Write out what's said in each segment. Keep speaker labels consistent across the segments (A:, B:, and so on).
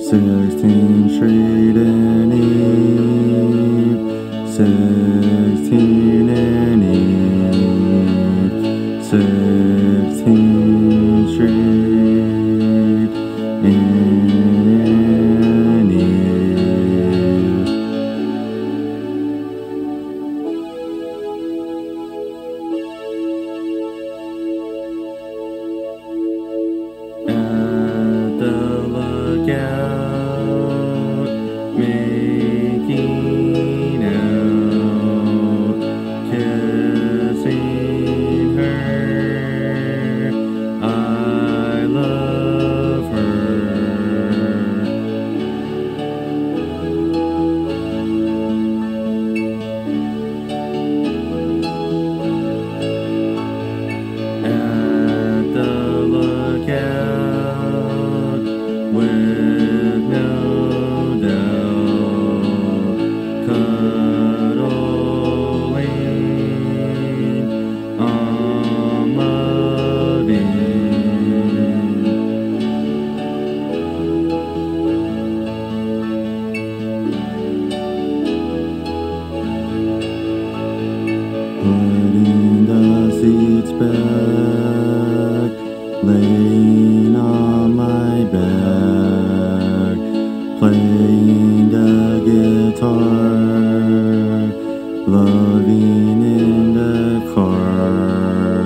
A: 16th Street and Eve, 16 and Eve, 16th Street and Eve. At the lookout, making out, kissing her, I love her. At the lookout, with no doubt, cuddling, I'm loving. Putting the seats back, laying on my back, playing the guitar, loving in the car.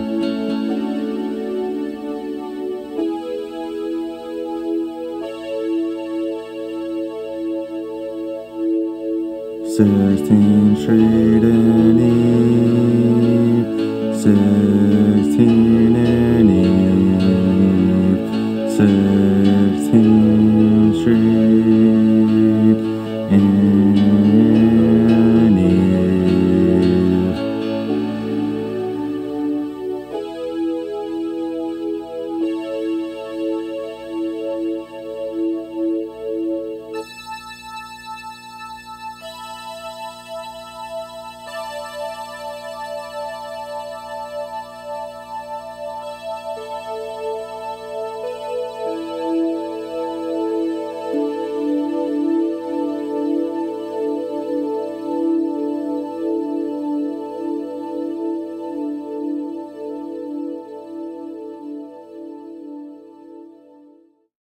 A: Sixteenth Street and Eve, 16